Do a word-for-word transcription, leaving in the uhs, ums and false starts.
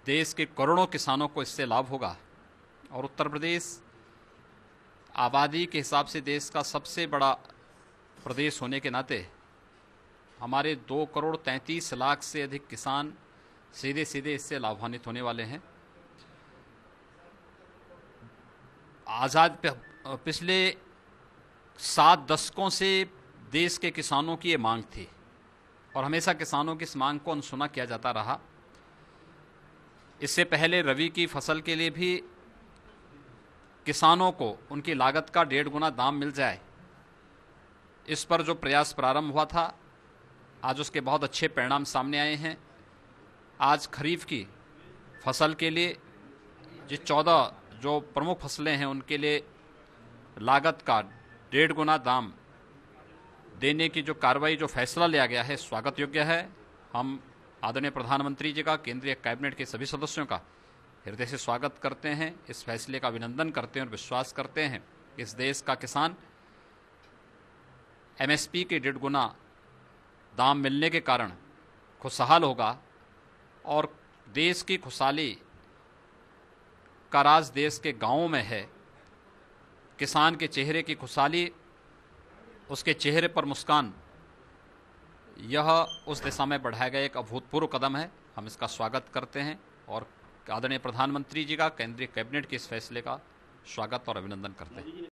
देश के करोड़ों किसानों को इससे लाभ होगा। और उत्तर प्रदेश आबादी के हिसाब से देश का सबसे बड़ा प्रदेश होने के नाते हमारे दो करोड़ तैंतीस लाख से अधिक किसान सीधे सीधे इससे लाभान्वित होने वाले हैं। आज़ाद पिछले सात दशकों से देश के किसानों की ये मांग थी और हमेशा किसानों की इस मांग को अनसुना किया जाता रहा। इससे पहले रबी की फसल के लिए भी किसानों को उनकी लागत का डेढ़ गुना दाम मिल जाए, इस पर जो प्रयास प्रारंभ हुआ था, आज उसके बहुत अच्छे परिणाम सामने आए हैं। आज खरीफ की फसल के लिए जिस चौदह जो प्रमुख फसलें हैं उनके लिए लागत का डेढ़ गुना दाम देने की जो कार्रवाई, जो फैसला लिया गया है, स्वागत योग्य है। हम आदरणीय प्रधानमंत्री जी का, केंद्रीय कैबिनेट के सभी सदस्यों का हृदय से स्वागत करते हैं, इस फैसले का अभिनंदन करते हैं और विश्वास करते हैं कि इस देश का किसान एमएसपी के डेढ़ गुना दाम मिलने के कारण खुशहाल होगा और देश की खुशहाली का राज देश के गांवों में है। किसान के चेहरे की खुशहाली, उसके चेहरे पर मुस्कान, यह उस दिशा में बढ़ाया गया एक अभूतपूर्व कदम है। हम इसका स्वागत करते हैं और आदरणीय प्रधानमंत्री जी का, केंद्रीय कैबिनेट के इस फैसले का स्वागत और अभिनंदन करते हैं।